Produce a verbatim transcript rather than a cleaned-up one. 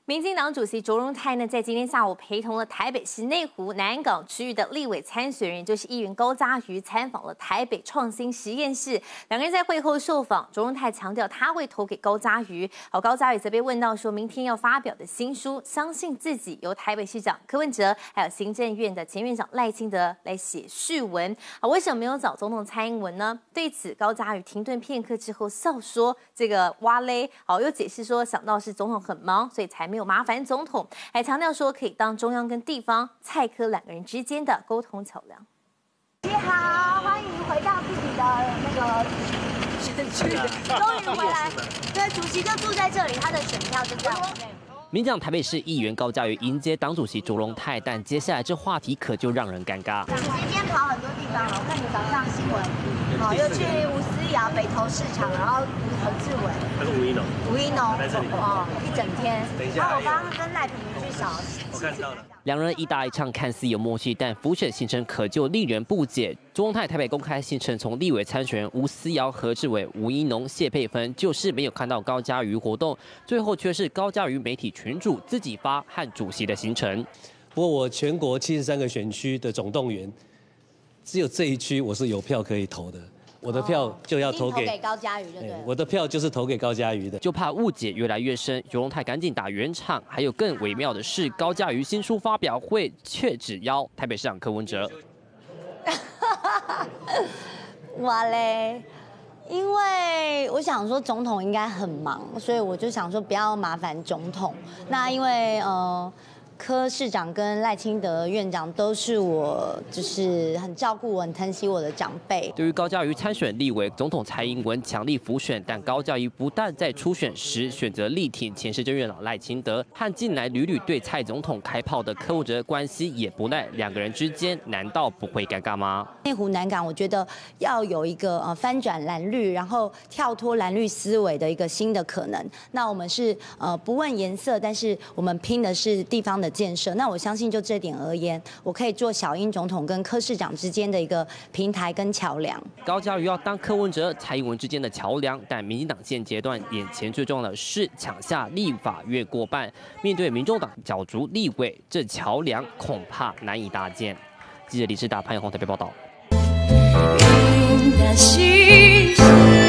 民进党主席卓荣泰呢，在今天下午陪同了台北市内湖、南港区域的立委参选人，就是议员高嘉瑜，参访了台北创新实验室。两个人在会后受访，卓荣泰强调他会投给高嘉瑜。好，高嘉瑜则被问到说，明天要发表的新书，相信自己由台北市长柯文哲，还有行政院的前院长赖清德来写序文。啊，为什么没有找总统蔡英文呢？对此，高嘉瑜停顿片刻之后笑说：“这个哇嘞！”好，又解释说，想到是总统很忙，所以才没有麻烦总统，还强调说可以当中央跟地方蔡柯两个人之间的沟通桥梁。 你好，欢迎回到自己的那个选区，终于回来。对，主席就住在这里，他的选票就在我们内。 民进党台北市议员高嘉瑜迎接党主席卓荣泰，但接下来这话题可就让人尴尬。 主席今天跑很多地方了，我看你早上新闻，好，又去吴思瑶北投市场，然后何志伟， 那是吴一农， 吴一农在这里哦，一整天。 等一下， 然后我刚刚跟赖品妤去扫， 我看到了。 两人一搭一唱，看似有默契，但浮选行程可就令人不解。卓荣泰台北公开行程，从立委参选人吴思瑶、何志伟、吴一农、谢佩芬，就是没有看到高嘉瑜活动，最后却是高嘉瑜媒体群主自己发和主席的行程。 不过我全国七十三个选区的总动员，只有这一区我是有票可以投的。我的票就要投给、 哦、投给高嘉瑜，对不对？ 我的票就是投给高嘉瑜的， 就怕误解越来越深。卓荣泰赶紧打圆场，还有更微妙的是，高嘉瑜新书发表会却只邀台北市长柯文哲。 哇嘞！因为我想说总统应该很忙，所以我就想说不要麻烦总统。那因为呃。柯市长跟赖清德院长都是我，就是很照顾我、很疼惜我的长辈。 对于高嘉瑜参选立委，总统蔡英文强力辅选，但高嘉瑜不但在初选时选择力挺前市政院长赖清德，和近来屡屡对蔡总统开炮的柯文哲关系也不赖，两个人之间难道不会尴尬吗？ 内湖南港，我觉得要有一个呃翻转蓝绿，然后跳脱蓝绿思维的一个新的可能。那我们是呃不问颜色，但是我们拼的是地方的建设。那我相信就这点而言，我可以做小英总统跟柯市长之间的一个平台跟桥梁。 高嘉瑜要当柯文哲、蔡英文之间的桥梁，但民进党现阶段眼前最重要的是抢下立法院过半。面对民众党角逐立委，这桥梁恐怕难以搭建。记者李志达、潘永宏台北报道。 云的心